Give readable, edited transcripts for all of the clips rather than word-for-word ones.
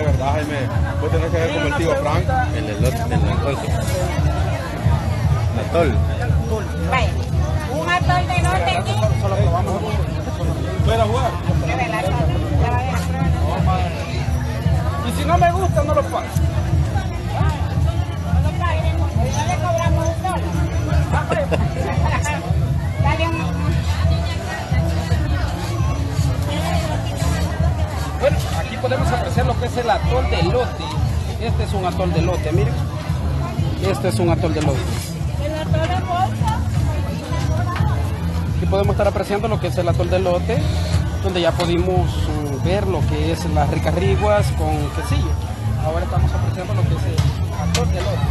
verdad, Jaime. Vos tenés que ver como el tío Frank. El elote, entonces. Atol. Vaya, un atol de elote aquí. Solo probamos. ¿Puedes jugar? Y si no me gusta, no lo pago. No lo paguen, no le cobramos $1. Dale un... Bueno, aquí podemos apreciar lo que es el atol de elote. Este es un atol de elote, miren. Este es un atol de elote. ¿El atol de bolsa? Aquí podemos estar apreciando lo que es el atol de elote, donde ya pudimos ver lo que es las ricas riguas con quesillo. Ahora estamos apreciando lo que es el atol de elote.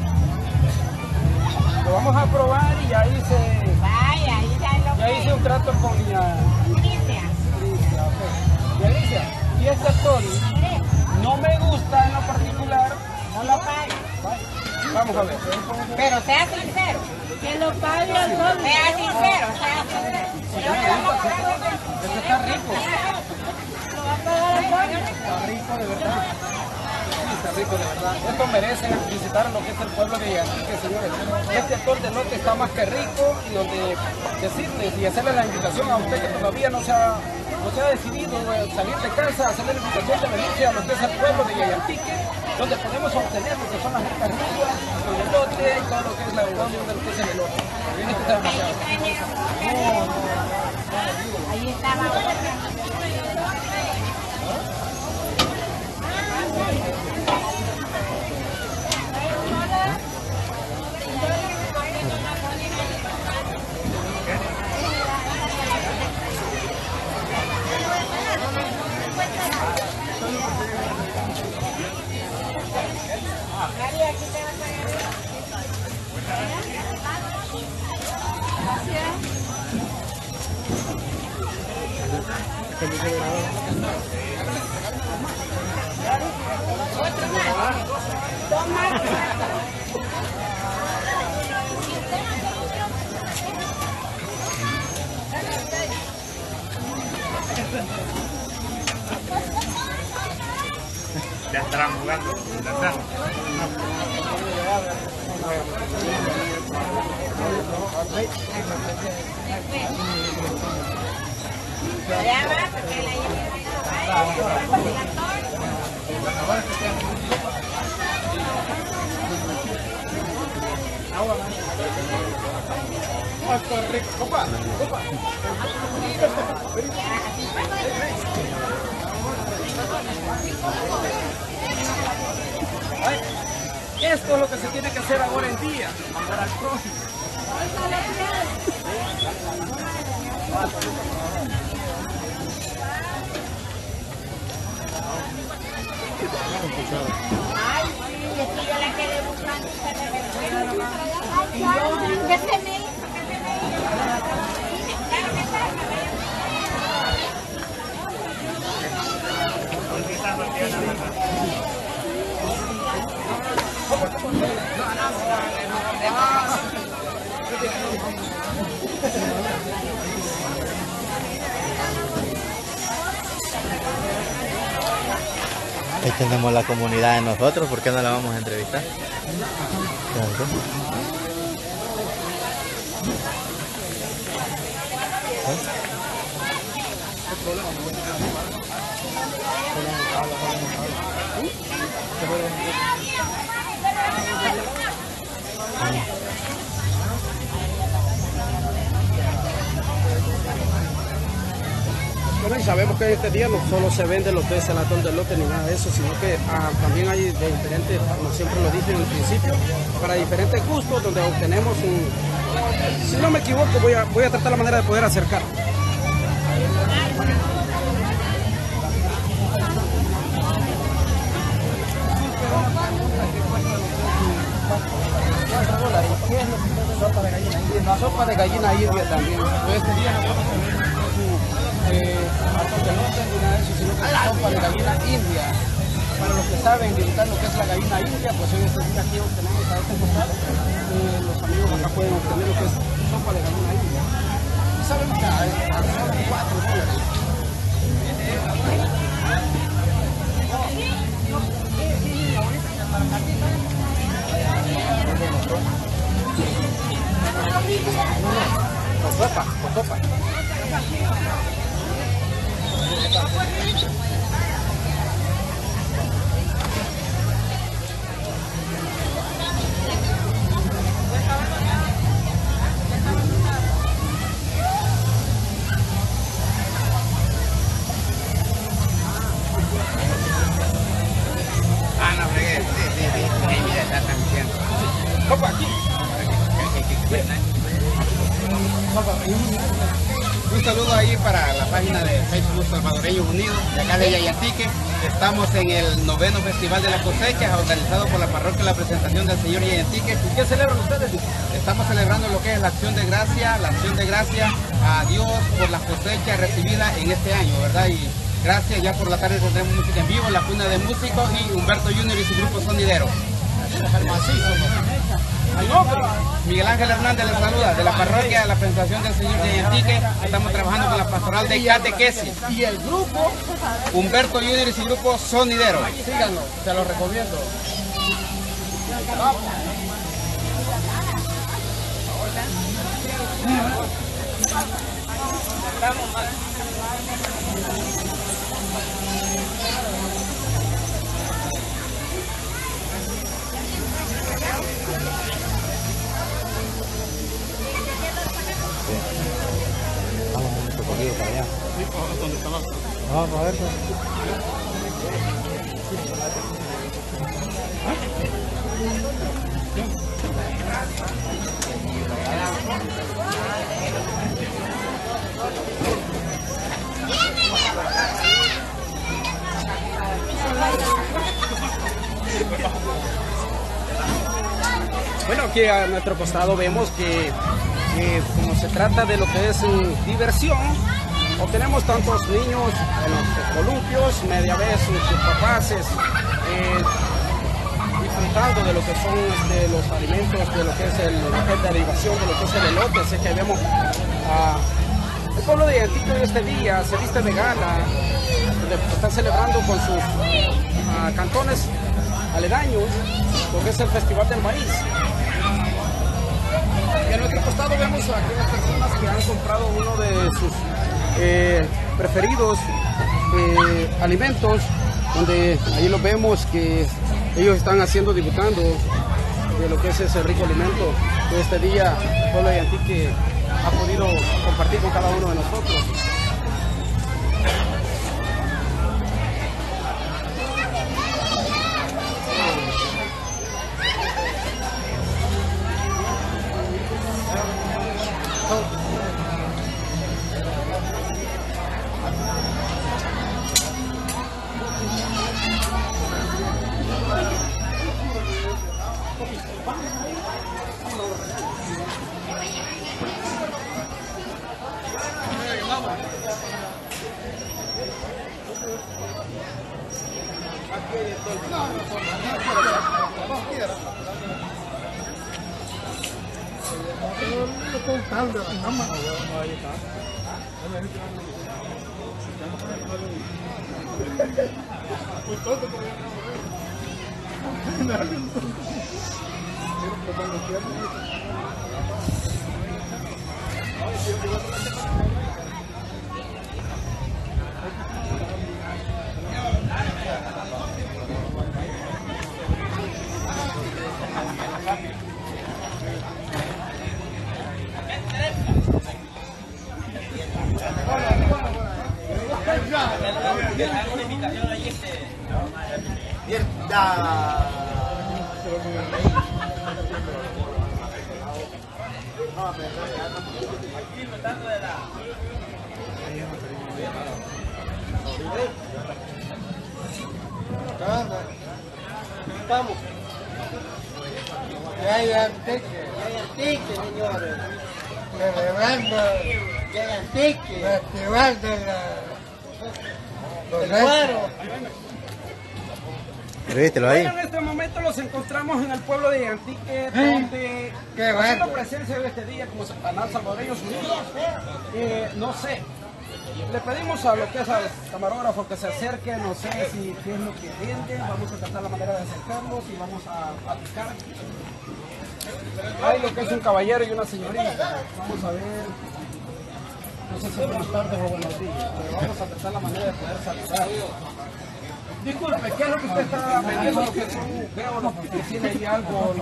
Lo vamos a probar y ya hice, Vaya, ahí ya lo ya hice un trato con mi Cristian. Y Alicia, y este atol no me gusta en lo particular. No lo pague. Vamos a ver. Pero sea sincero. Que lo pague el sol. Sea sincero, sea sincero. Este está rico. Lo va a pagar el sol. Está rico de verdad. Sí, está rico de verdad. Esto merece visitar lo que es el pueblo de Iquique, señores. Este atol de elote está más que rico y donde decirles y hacerle la invitación a usted que todavía no se ha decidido salir de casa, hacerle la invitación de venirse a lo que es el pueblo de Yayantique, donde podemos obtener lo que son las ricas riguas, el elote y todo lo que es la economía de lo que es el elote. Este está demasiado. Ahí estaba. Ya estarán jugando. Ya va, porque la Esto es lo que se tiene que hacer ahora en día, amor al prójimo. Ay, sí, es que yo la quedé buscando y se me perdió. ¿Qué se me hizo? ¿Qué se me hizo? Claro que está. Ahí tenemos la comunidad de nosotros, ¿por qué no la vamos a entrevistar? Bueno, y sabemos que este día no solo se vende lo que es el atol de elote ni nada de eso, sino que también hay de diferentes, como siempre lo dije en el principio, para diferentes gustos donde obtenemos un... Si no me equivoco, voy a tratar la manera de poder acercar. La sopa de gallina india también. Este día nosotros atol de elote ni nada de eso, sino que es sopa de gallina india. Para los que saben disfrutar lo que es la gallina india, pues hoy este día aquí obtenemos a este costado. Los amigos acá pueden obtener lo que es sopa de gallina india. Y sabemos que hay 4 días. Yayantiqueños Unidos, de acá de Yayantique. Estamos en el 9º Festival de las Cosechas, organizado por la parroquia La Presentación del Señor Yayantique. ¿Y qué celebran ustedes? Estamos celebrando lo que es la acción de gracia a Dios por las cosechas recibidas en este año, ¿verdad? Y gracias, ya por la tarde tendremos música en vivo, la cuna de músicos y Humberto Junior y su grupo sonidero. Miguel Ángel Hernández les saluda, de la parroquia de la Presentación del Señor de Yayantique. Estamos trabajando con la pastoral de catequesis. Y el grupo, Humberto Junior y su grupo sonidero. síganlo, se los recomiendo. Vamos un poquito para allá. Vamos a ver. Bueno, aquí a nuestro costado vemos que como se trata de lo que es diversión, o tenemos tantos niños en los columpios, media vez sus papás disfrutando de lo que son los alimentos, de lo que es la derivación de lo que es el elote. Así que vemos el pueblo de Yayantique este día se viste de gala, está celebrando con sus cantones aledaños lo que es el Festival del Maíz. Y a nuestro costado vemos a aquellas personas que han comprado uno de sus preferidos alimentos, donde ahí los vemos que ellos están disfrutando de lo que es ese rico alimento que este día el pueblo de Yayantique ha podido compartir con cada uno de nosotros. Vamos. Yayantique, señores. Celebrando Yayantique, Festival de del Cuero. Vístelo ahí. Bueno, en este momento los encontramos en el pueblo de Yayantique, donde haciendo presencia de este día como Salvadoreños Unidos. No sé, le pedimos a lo que es al camarógrafo que se acerque, no sé si qué es lo que vende, vamos a tratar la manera de acercarnos y vamos a picar. Hay lo que es un caballero y una señorita, vamos a ver, no sé si buenas tardes o buenos días, pero vamos a tratar la manera de poder saludar. Disculpe, ¿qué es lo que usted está vendiendo? Lo que son, veo que tiene ahí algo.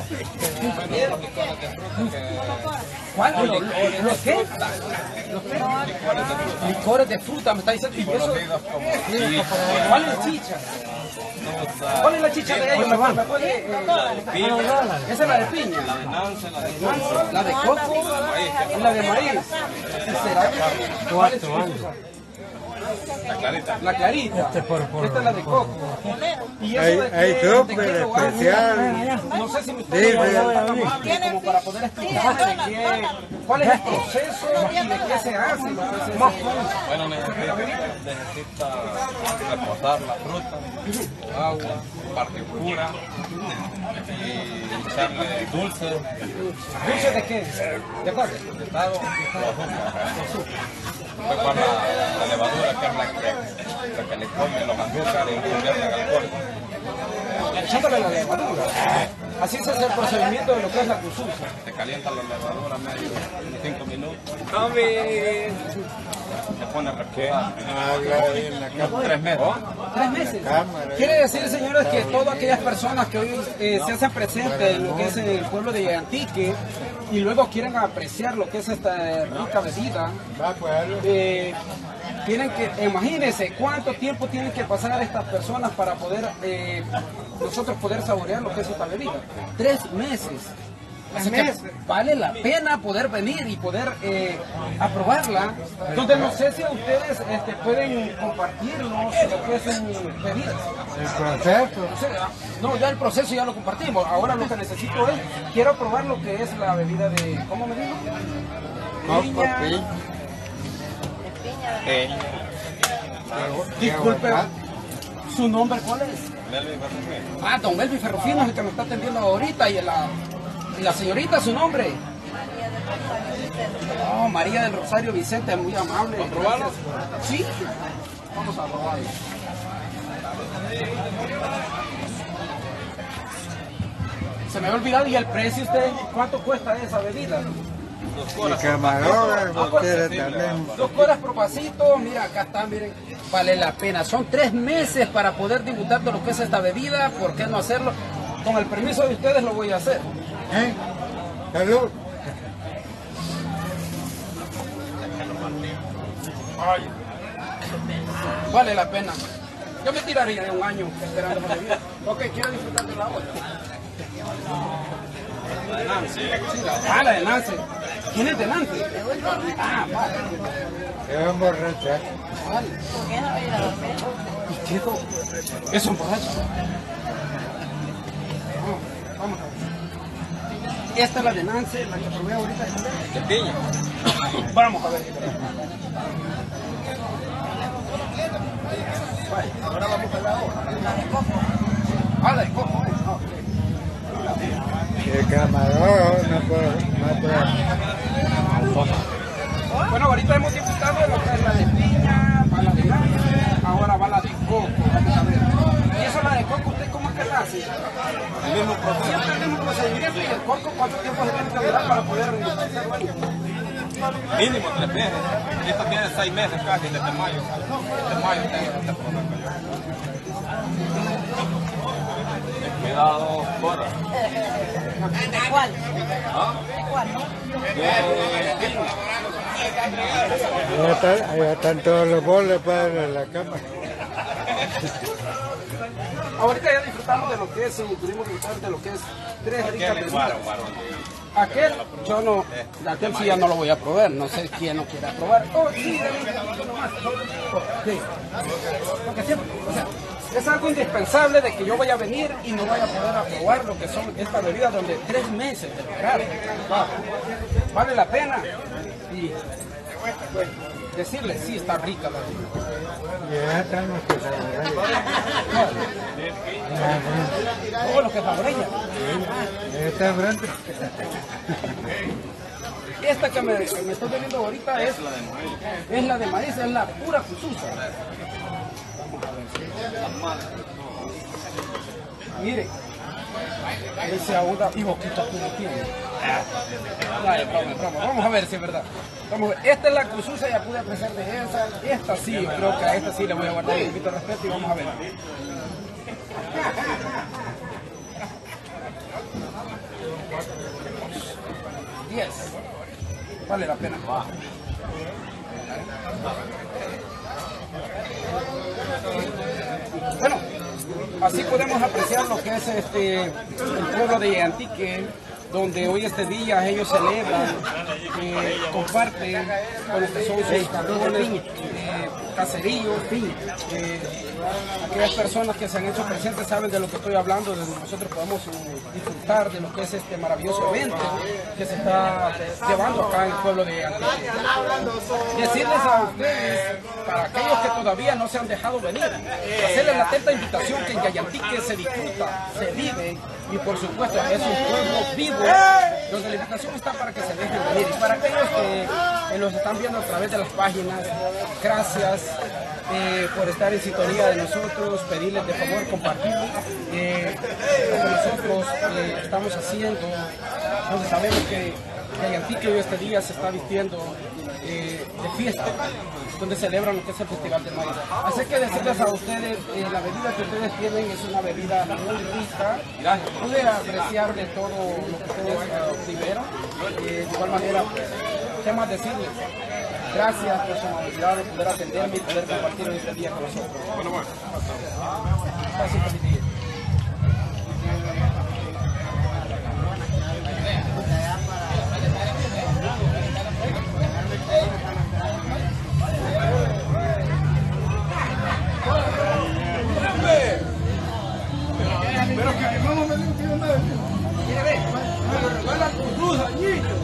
¿Cuál? ¿Los qué? ¿Los qué? Licores de fruta, me está diciendo. ¿Y eso? ¿Cuál es chicha? ¿Cuál es la chicha de ellos? ¿Me puede? Esa es la de piña. La de coco y la de maíz. ¿Será? ¿Cuál es su? La clarita. La clarita. Esta es la de coco. Y eso de hay qué súper lugar, especial. no sé si me ustedes como para poder explicarme de qué, cuál es el proceso y de qué se hace. Bueno, necesita reposar la fruta, agua, partitura y echarle dulce. ¿Dulce de qué? ¿De cuál? De estado o azúcar. Después la levadura, que es la que le come los azúcares y convierte en alcohol. Echándole la levadura. Así es el procedimiento de lo que es la cususa. Se calienta la levadura medio 5 minutos. Se pone a reposar. 3 meses. 3 meses. Quiere decir, señores, que todas aquellas personas que hoy se hacen presentes en lo que es el pueblo de Yayantique y luego quieren apreciar lo que es esta rica bebida, tienen que, imagínense cuánto tiempo tienen que pasar estas personas para poder nosotros poder saborear lo que es esta bebida. 3 meses. Así que vale la pena poder venir y poder aprobarla. Entonces no sé si ustedes pueden compartirnos lo que es bebidas. El proceso. No, ya el proceso ya lo compartimos. Ahora lo que necesito es, quiero probar lo que es la bebida de, ¿cómo me dijo? Piña. Disculpe, ¿su nombre cuál es? Melvin Ferrufino. Ah, don Melvin Ferrufino es el que me está atendiendo ahorita y la señorita, ¿su nombre? Oh, María del Rosario Vicente, muy amable. ¿Vamos a probarlo? Sí, vamos a probarlo. Se me había olvidado, ¿y el precio usted? ¿Cuánto cuesta esa bebida? Y camarones, ustedes también. 2 coras por vasito, mira, acá está, miren, vale la pena. Son 3 meses para poder disfrutar de lo que es esta bebida, ¿por qué no hacerlo? Con el permiso de ustedes lo voy a hacer. Salud. Ay, vale la pena. Yo me tiraría de 1 año esperando la bebida. Ok, quiero disfrutar de la otra. De Nancy. La de Nancy. ¿Quién es de Nancy? Ah, vale. Es un borracho. Vale. ¿Y qué es un borracho? Vamos a ver. Esta es la de Nancy, la que probé ahorita. De piña. Vamos a ver. Vale, ahora vamos a la otra. La de coco. Ah, la de coco. El camarón no puede. Bueno, ahorita hemos disfrutado de lo que es la de piña, va la de Nancy, ahora va la de coco. Vamos a ver. ¿Y eso la de coco usted cómo es que la hace? El mismo proceso. Siempre el mismo procedimiento. ¿Y el coco cuánto tiempo se tiene que durar para poder hacerlo ahí? Mínimo 3 meses. Esto tiene 6 meses casi desde mayo. Desde mayo tengo este proceso yo. Cuidado, corra. ¿De cuál? ¿Ah? ¿De cuál? Allá están todos los boles para la cama. Ahorita ya disfrutamos de lo que es, pudimos disfrutar de lo que es 3 ricas bebidas. Aquel, yo no, aquel sí ya no lo voy a probar, no sé quién lo quiera probar. Oh, sí, nomás. Sí. Porque siempre, o sea, es algo indispensable de que yo vaya a venir y no vaya a poder aprobar lo que son estas bebidas donde 3 meses de esperar. Vale la pena. Y pues, decirle, sí, está rica la bebida. Ya estamos que Todo lo que saborea. está frente. Esta que me estoy bebiendo ahorita es la de maíz, es la pura cususa. Mire, ese aguda y boquita que no tiene. Vamos a ver si es verdad. Vamos a ver. Esta es la cususa, ya pude apreciar de esa. Esta sí, yo creo que a esta sí le voy a guardar un poquito de respeto y vamos a ver. Vale la pena. Bueno, así podemos apreciar lo que es el pueblo de Yayantique, donde hoy este día ellos celebran, comparten con lo que son sus canciones, caseríos, en fin. Aquellas personas que se han hecho presentes saben de lo que estoy hablando, de nosotros podemos disfrutar de lo que es este maravilloso evento que se está llevando acá en el pueblo de Antique. Decirles a ustedes, para aquellos que todavía no se han dejado venir, hacerles la atenta invitación que en Yayantique se disfruta, se vive y por supuesto es un pueblo vivo donde la invitación está para que se dejen venir. Y para aquellos que los están viendo a través de las páginas, gracias por estar en sintonía de nosotros, pedirles de favor compartir lo que nosotros estamos haciendo, donde sabemos que Yayantique hoy este día se está vistiendo de fiesta, donde celebran lo que es el Festival del Maíz. Así que decirles a ustedes, la bebida que ustedes tienen es una bebida muy rica, pude apreciar de todo lo que ustedes obtuvieron. De igual manera, ¿qué más decirles? Gracias por su amabilidad de poder atenderme y poder compartir este día con nosotros. Bueno. Gracias por mi día. Pero que mi mamá me dijo que yo me lo regala con luz al niño.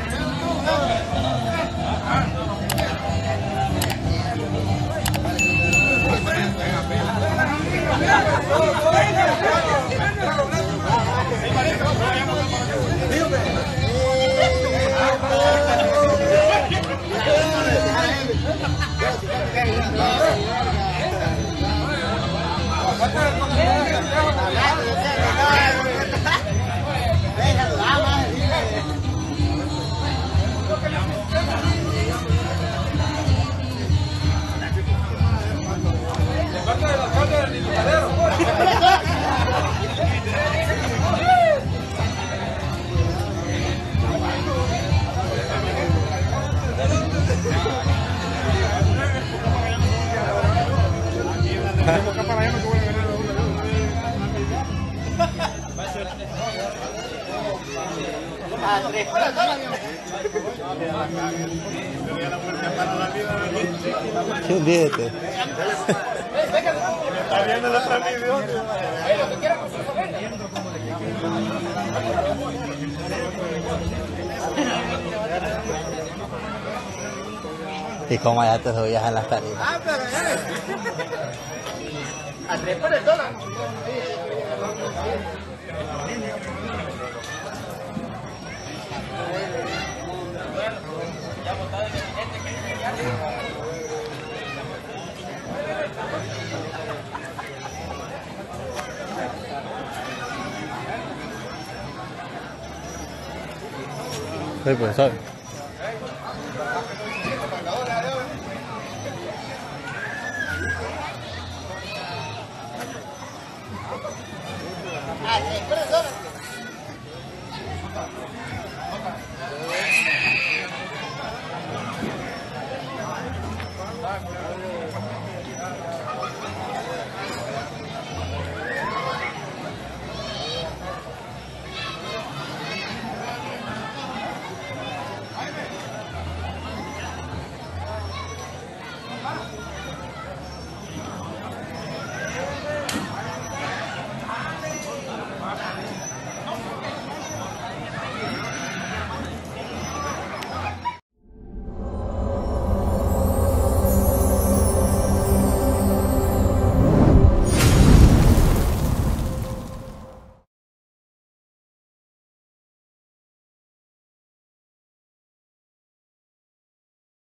¿Qué olvídate? Está viendo la transmisión. ¿Y cómo allá te subías en las tarimas? Andrés por el dólar. Soy profesor. Andrés por el dólar.